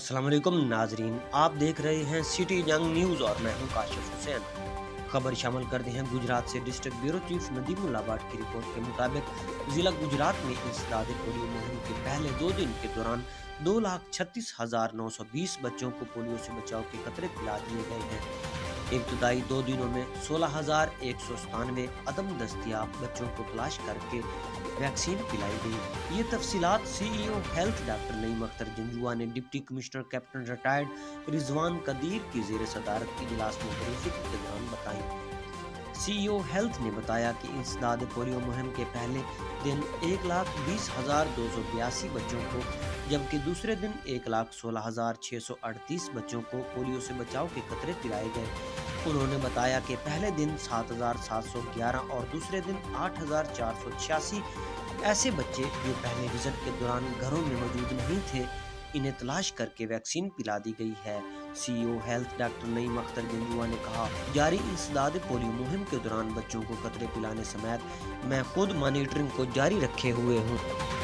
अस्सलाम वालेकुम नाजरीन, आप देख रहे हैं सिटी जंग न्यूज़ और मैं हूं काशिफ हुसैन। खबर शामिल करते हैं गुजरात से। District bureau chief Nadeemullah Bhatt की रिपोर्ट के मुताबिक जिला गुजरात में इंसदाद पोलियो मुहिम के पहले 2 दिन के दौरान 2,36,920 बच्चों को पोलियो से बचाव के कतरे पिला दिए गए हैं। इब्तदाई 2 दिनों में 16,197 अदम दस्तियाब बच्चों को तलाश करके वैक्सीन पिलाई गई। ये तफसीलात CEO health doctor Naeem Akhtar Janjua ने deputy commissioner captain retired Rizwan Qadeer की जेर सदारत इजलास में ब्रीफिंग के दौरान बताई। CEO हेल्थ ने बताया कि इंसदाद पोलियो मुहिम के पहले दिन 1,20,282 बच्चों को, जबकि दूसरे दिन 1,16,638 बच्चों को पोलियो से बचाव के कतरे पिलाए गए। उन्होंने बताया कि पहले दिन 7,711 और दूसरे दिन 8,486 ऐसे बच्चे जो पहले विजिट के दौरान घरों में मौजूद नहीं थे, इन्हें तलाश करके वैक्सीन पिला दी गई है। CEO health doctor Naeem Akhtar Janjua ने कहा, जारी इंसदाद पोलियो मुहिम के दौरान बच्चों को कतरे पिलाने समेत मैं खुद मॉनिटरिंग को जारी रखे हुए हूँ।